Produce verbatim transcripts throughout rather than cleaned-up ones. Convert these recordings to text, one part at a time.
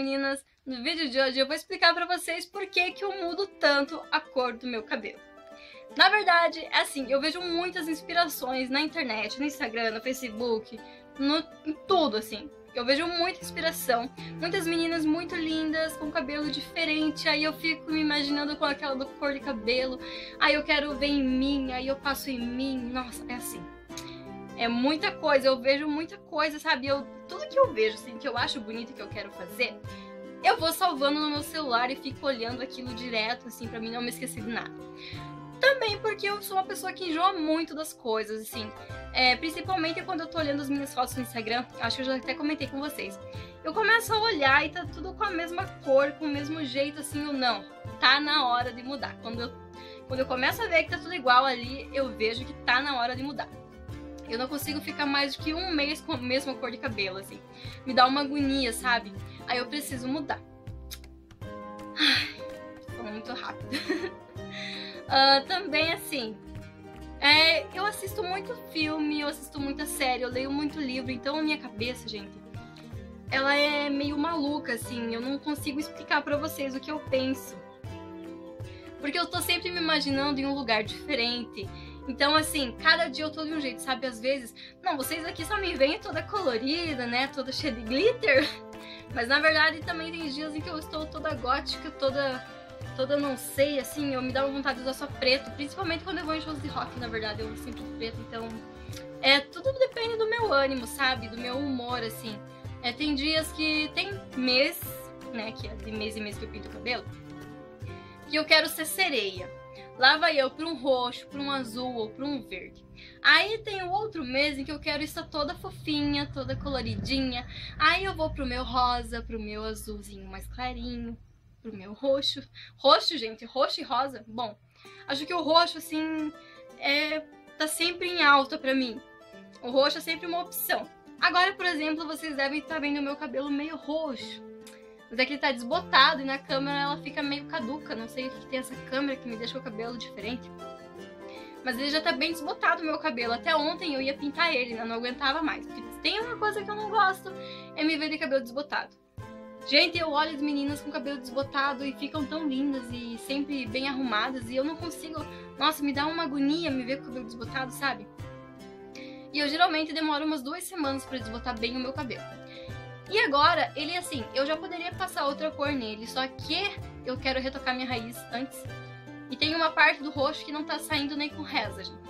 meninas, no vídeo de hoje eu vou explicar pra vocês por que que eu mudo tanto a cor do meu cabelo. Na verdade, é assim, eu vejo muitas inspirações na internet, no Instagram, no Facebook, no, em tudo, assim. Eu vejo muita inspiração, muitas meninas muito lindas, com cabelo diferente, aí eu fico me imaginando com aquela do cor de cabelo, aí eu quero ver em mim, aí eu passo em mim, nossa, é assim. É muita coisa, eu vejo muita coisa, sabe? Eu, tudo que eu vejo, assim, que eu acho bonito e que eu quero fazer, eu vou salvando no meu celular e fico olhando aquilo direto, assim, pra mim não me esquecer de nada. Também porque eu sou uma pessoa que enjoa muito das coisas, assim. É, principalmente quando eu tô olhando as minhas fotos no Instagram, acho que eu já até comentei com vocês. Eu começo a olhar e tá tudo com a mesma cor, com o mesmo jeito, assim, ou não. Tá na hora de mudar. Quando eu, quando eu começo a ver que tá tudo igual ali, eu vejo que tá na hora de mudar. Eu não consigo ficar mais do que um mês com a mesma cor de cabelo, assim. Me dá uma agonia, sabe? Aí eu preciso mudar. Ai, tô muito rápido. uh, também, assim... É, eu assisto muito filme, eu assisto muita série, eu leio muito livro, então a minha cabeça, gente, ela é meio maluca, assim, eu não consigo explicar pra vocês o que eu penso. Porque eu tô sempre me imaginando em um lugar diferente. Então, assim, cada dia eu tô de um jeito, sabe? Às vezes, não, vocês aqui só me veem toda colorida, né? Toda cheia de glitter. Mas, na verdade, também tem dias em que eu estou toda gótica, toda... toda não sei, assim, eu me dá uma vontade de usar só preto, principalmente quando eu vou em shows de rock, na verdade, eu sinto preto, então... É, tudo depende do meu ânimo, sabe? Do meu humor, assim. É, tem dias que tem mês, né, que é de mês em mês que eu pinto o cabelo, que eu quero ser sereia. Lá vai eu pra um roxo, pra um azul ou pra um verde. Aí tem o outro mês em que eu quero estar toda fofinha, toda coloridinha. Aí eu vou pro meu rosa, pro meu azulzinho mais clarinho, pro meu roxo. Roxo, gente, roxo e rosa, bom, acho que o roxo, assim, é, tá sempre em alta pra mim. O roxo é sempre uma opção. Agora, por exemplo, vocês devem estar vendo o meu cabelo meio roxo. Mas é que ele tá desbotado e na câmera ela fica meio caduca. Não sei o que tem essa câmera que me deixa o cabelo diferente. Mas ele já tá bem desbotado o meu cabelo. Até ontem eu ia pintar ele, né? Não aguentava mais. Porque tem uma coisa que eu não gosto, é me ver de cabelo desbotado. Gente, eu olho as meninas com cabelo desbotado e ficam tão lindas e sempre bem arrumadas e eu não consigo... Nossa, me dá uma agonia me ver com o cabelo desbotado, sabe? E eu geralmente demoro umas duas semanas pra desbotar bem o meu cabelo. E agora, ele assim, eu já poderia passar outra cor nele, só que eu quero retocar minha raiz antes. E tem uma parte do roxo que não tá saindo nem com reza, gente.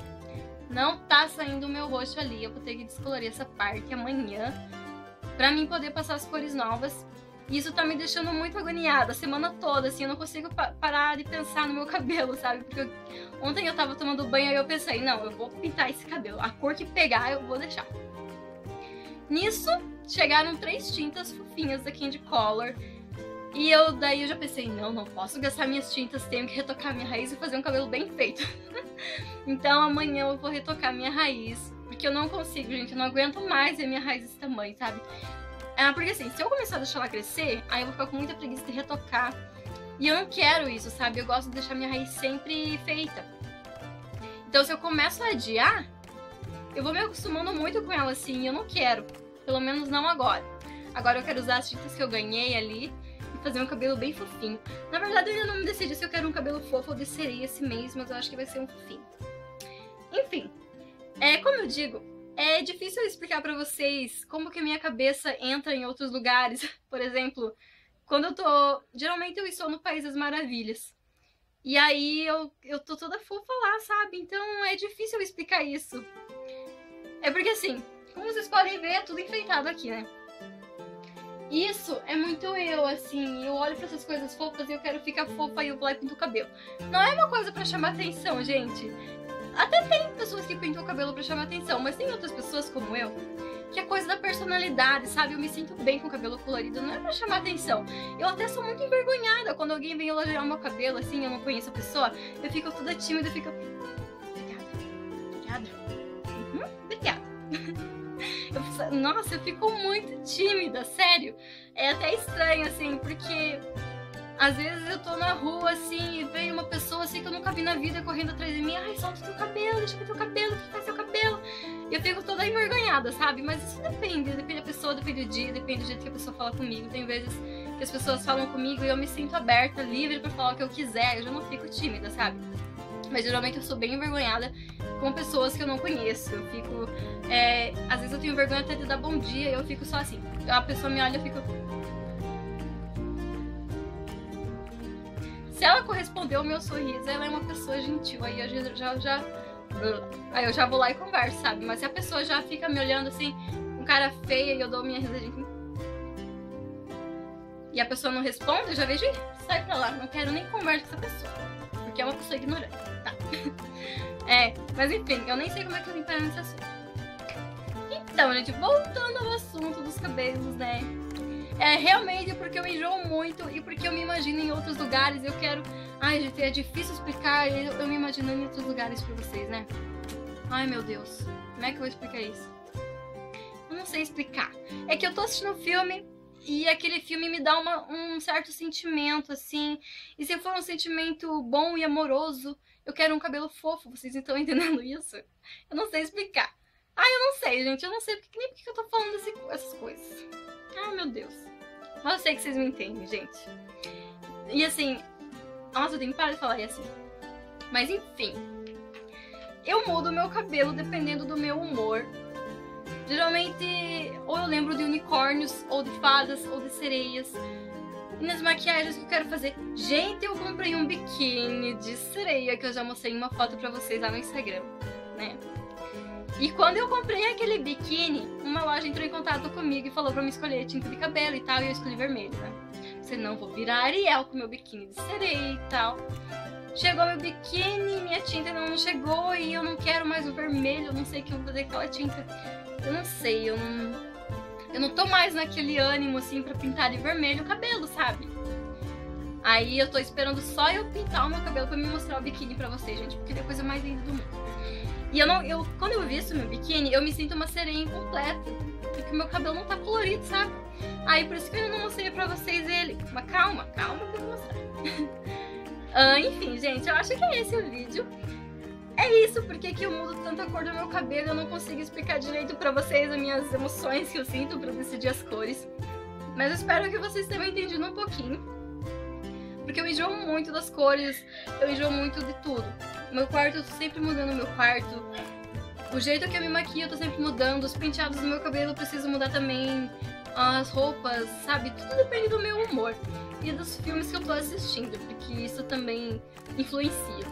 Não tá saindo o meu roxo ali, eu vou ter que descolorir essa parte amanhã pra mim poder passar as cores novas. E isso tá me deixando muito agoniada a semana toda, assim, eu não consigo pa parar de pensar no meu cabelo, sabe? Porque eu... ontem eu tava tomando banho e eu pensei, não, eu vou pintar esse cabelo, a cor que pegar eu vou deixar. Nisso, chegaram três tintas fofinhas da Candy Color. E eu daí eu já pensei, não, não posso gastar minhas tintas, tenho que retocar minha raiz e fazer um cabelo bem feito. Então amanhã eu vou retocar minha raiz, porque eu não consigo, gente, eu não aguento mais ver minha raiz desse tamanho, sabe? Ah, porque assim, se eu começar a deixar ela crescer, aí eu vou ficar com muita preguiça de retocar. E eu não quero isso, sabe? Eu gosto de deixar minha raiz sempre feita. Então se eu começo a adiar, eu vou me acostumando muito com ela assim, e eu não quero. Pelo menos não agora. Agora eu quero usar as tintas que eu ganhei ali e fazer um cabelo bem fofinho. Na verdade eu ainda não me decidi se eu quero um cabelo fofo ou de sereia esse mês, mas eu acho que vai ser um fofinho. Enfim, é, como eu digo, é difícil eu explicar pra vocês como que a minha cabeça entra em outros lugares. Por exemplo, quando eu tô... Geralmente eu estou no País das Maravilhas. E aí eu, eu tô toda fofa lá, sabe? Então é difícil eu explicar isso. É porque assim... Como vocês podem ver, é tudo enfeitado aqui, né? Isso é muito eu, assim, eu olho pra essas coisas fofas e eu quero ficar fofa e eu vou lá e pinto o cabelo. Não é uma coisa pra chamar atenção, gente. Até tem pessoas que pintam o cabelo pra chamar atenção, mas tem outras pessoas como eu, que é coisa da personalidade, sabe? Eu me sinto bem com o cabelo colorido, não é pra chamar atenção. Eu até sou muito envergonhada quando alguém vem elogiar o meu cabelo, assim, eu não conheço a pessoa, eu fico toda tímida, eu fico... Obrigada, obrigada, uhum, obrigada. Eu, nossa, eu fico muito tímida, sério. É até estranho, assim, porque às vezes eu tô na rua, assim, e vem uma pessoa, assim, que eu nunca vi na vida correndo atrás de mim. Ai, solta teu cabelo, deixa eu ver teu cabelo, o que faz seu cabelo? E eu fico toda envergonhada, sabe? Mas isso depende, depende da pessoa, depende do dia, depende do jeito que a pessoa fala comigo. Tem vezes que as pessoas falam comigo e eu me sinto aberta, livre pra falar o que eu quiser, eu já não fico tímida, sabe? Mas geralmente eu sou bem envergonhada com pessoas que eu não conheço. Eu fico... É, às vezes eu tenho vergonha até de dar bom dia e eu fico só assim. A pessoa me olha e eu fico... Se ela correspondeu ao meu sorriso, ela é uma pessoa gentil. Aí eu já, já, já... Aí eu já vou lá e converso, sabe? Mas se a pessoa já fica me olhando assim, com cara feia, e eu dou minha risadinha... E a pessoa não responde, eu já vejo e sai pra lá. Não quero nem conversa com essa pessoa. Porque é uma pessoa ignorante, tá? É, mas enfim, eu nem sei como é que eu vim parar nesse assunto. Então, gente, voltando ao assunto dos cabelos, né? É realmente porque eu enjoo muito e porque eu me imagino em outros lugares. Eu quero... Ai, gente, é difícil explicar. Eu, eu me imagino em outros lugares pra vocês, né? Ai, meu Deus. Como é que eu vou explicar isso? Eu não sei explicar. É que eu tô assistindo um filme e aquele filme me dá uma, um certo sentimento, assim. E se for um sentimento bom e amoroso, eu quero um cabelo fofo. Vocês estão entendendo isso? Eu não sei explicar. Ai, eu não sei, gente. Eu não sei porque, nem porque eu tô falando desse, essas coisas. Ai, meu Deus. Mas eu sei que vocês me entendem, gente. E assim... Nossa, eu tenho que parar de falar e assim. Mas enfim. Eu mudo o meu cabelo dependendo do meu humor. Geralmente, ou eu lembro de unicórnios, ou de fadas, ou de sereias. E nas maquiagens que eu quero fazer... Gente, eu comprei um biquíni de sereia, que eu já mostrei uma foto pra vocês lá no Instagram, né? E quando eu comprei aquele biquíni, uma loja entrou em contato comigo e falou pra me escolher tinta de cabelo e tal, e eu escolhi vermelho, né? Você não vou virar Ariel com meu biquíni de sereia e tal. Chegou meu biquíni, minha tinta ainda não chegou e eu não quero mais o vermelho, eu não sei o que eu vou fazer com aquela tinta. Eu não sei, eu não... Eu não tô mais naquele ânimo, assim, pra pintar de vermelho o cabelo, sabe? Aí eu tô esperando só eu pintar o meu cabelo pra me mostrar o biquíni pra vocês, gente, porque é a coisa mais linda do mundo. E eu não, eu, quando eu visto meu biquíni, eu me sinto uma sereia incompleta, porque o meu cabelo não tá colorido, sabe? Aí por isso que eu ainda não mostrei pra vocês ele. Mas calma, calma que eu vou mostrar. ah, enfim, gente, eu acho que é esse o vídeo. É isso, porque que eu mudo tanto a cor do meu cabelo, eu não consigo explicar direito pra vocês as minhas emoções que eu sinto pra decidir as cores. Mas eu espero que vocês tenham entendido um pouquinho. Porque eu enjoo muito das cores, eu enjoo muito de tudo. Meu quarto, eu tô sempre mudando o meu quarto. O jeito que eu me maquio, eu tô sempre mudando. Os penteados do meu cabelo eu preciso mudar também. As roupas, sabe? Tudo depende do meu humor. E dos filmes que eu tô assistindo, porque isso também influencia.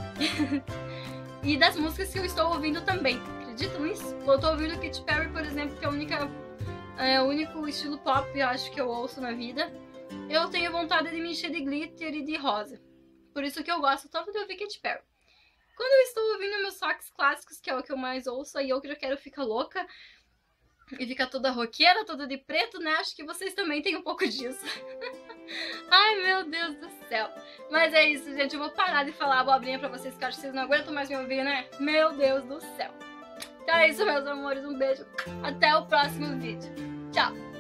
E das músicas que eu estou ouvindo também. Acreditam nisso? Eu tô ouvindo Katy Perry, por exemplo, que é a única, é, o único estilo pop, eu acho, que eu ouço na vida. Eu tenho vontade de me encher de glitter e de rosa. Por isso que eu gosto tanto de ouvir Katy Perry. Quando eu estou ouvindo meus rocks clássicos, que é o que eu mais ouço, aí eu que já quero ficar louca e ficar toda roqueira, toda de preto, né? Acho que vocês também têm um pouco disso. Ai, meu Deus do céu. Mas é isso, gente. Eu vou parar de falar abobrinha pra vocês, que eu acho que vocês não aguentam mais me ouvir, né? Meu Deus do céu. Então é isso, meus amores. Um beijo. Até o próximo vídeo. Tchau.